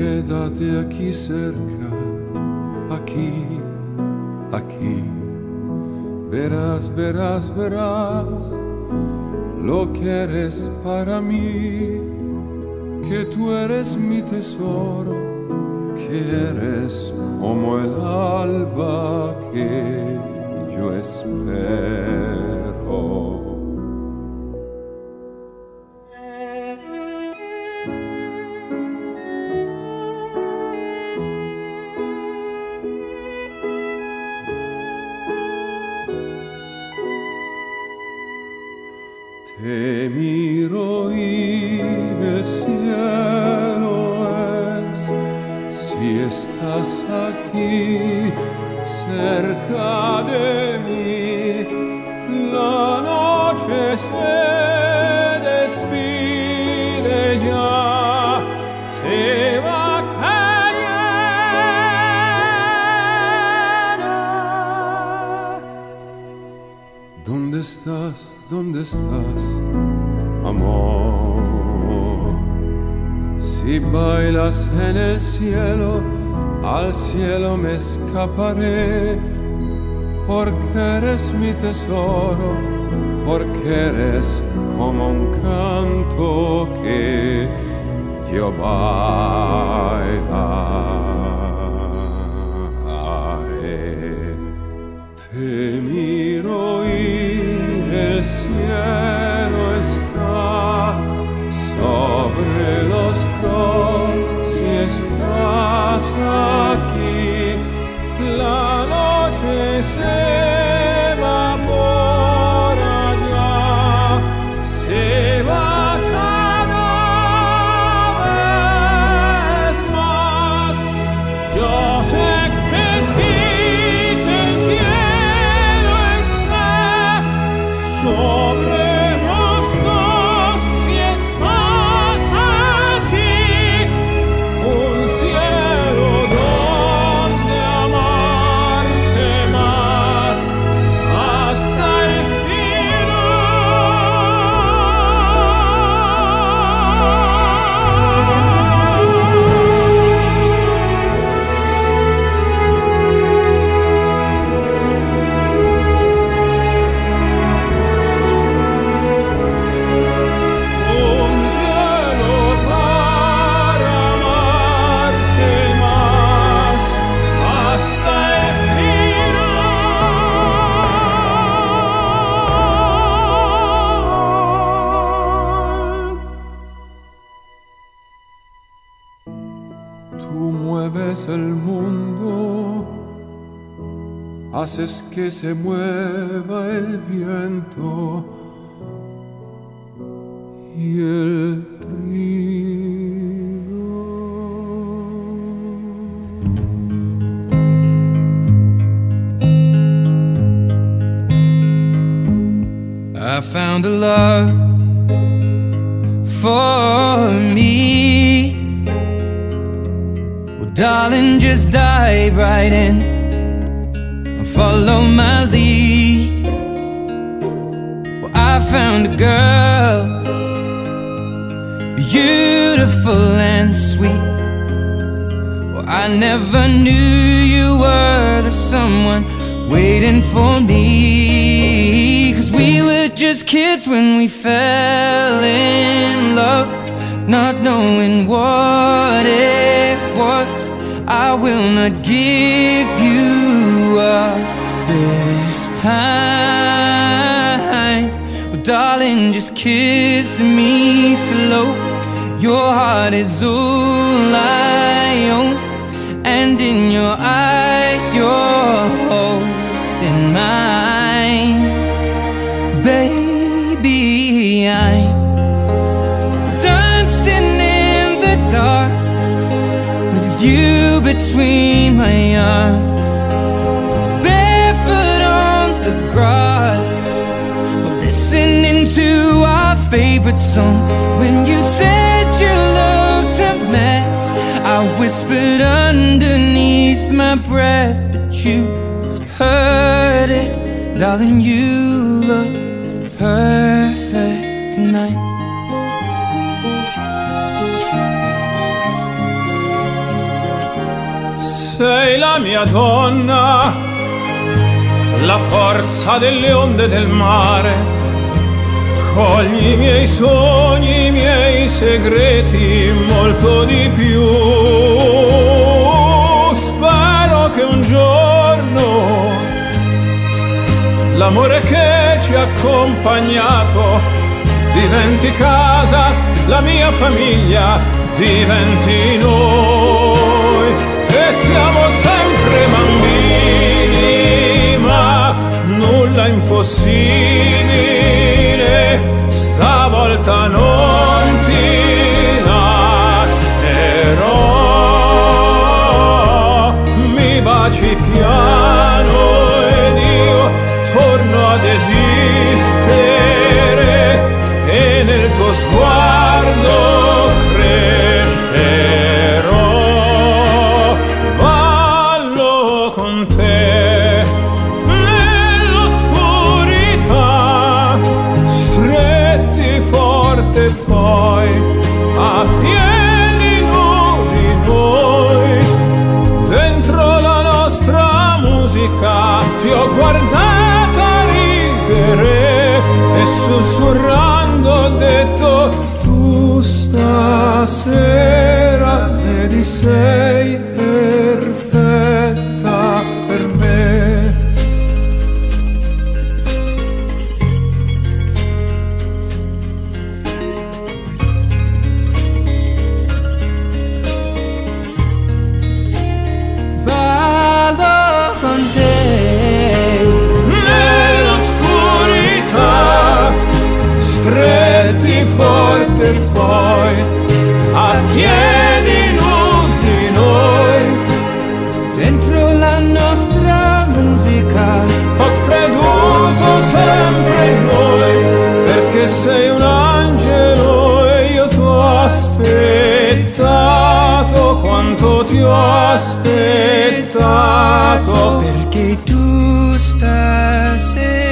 Quédate aquí cerca, aquí, aquí. Verás, verás, verás lo que eres para mí, que tú eres mi tesoro, que eres como el alba que yo espero. Te miro y el cielo es, si estás aquí cerca de mí, la noche se despide ya, se va cayendo. ¿Dónde estás? ¿Dónde estás, amor? Si bailas en el cielo, al cielo me escaparé, porque eres mi tesoro, porque eres como un canto que yo bailaré. Te miro y el cielo está sobre los dos, si estás aquí, la noche se evapora ya, se va cada vez más. Yo sé que sí, que el cielo está sobre los dos, si estás aquí, un cielo donde amarte más hasta el tú mueves el mundo, haces que se mueva el viento y el trigo. I found a love for me. Darling, just dive right in and follow my lead. Well, I found a girl, beautiful and sweet. Well, I never knew you were the someone waiting for me. 'Cause we were just kids when we fell in love, not knowing what it was. I will not give you up this time. Well, darling, just kiss me slow. Your heart is all I own, and in your eyes you're holding mine. Baby, I'm dancing in the dark with you between my arms, barefoot on the grass, listening to our favorite song. When you said you looked a mess, I whispered underneath my breath, but you heard it. Darling, you look perfect tonight. sei la mia donna, la forza delle onde del mare. Cogli i miei sogni, i miei segreti, molto di più. Spero che un giorno l'amore che ci ha accompagnato diventi casa, la mia famiglia diventi noi. E siamo sempre bambini, ma nulla impossibile, stavolta non ti lascerò. Mi baci piano ed io torno ad esistere, e nel tuo sguardo crescerò. Ballo con te nell'oscurità, stretti forte poi a piedi nudi noi. Dentro la nostra musica ti ho guardata ridere e sussurrando ho detto: tu stasera vedi sei perfetta per me. Ballo con te nell'oscurità, stretti forte poi a piedi nudi noi. dentro la nostra musica. Ho creduto sempre in noi, perché sei un angelo e io t'ho aspettato quanto ti ho aspettato. Perché tu stasera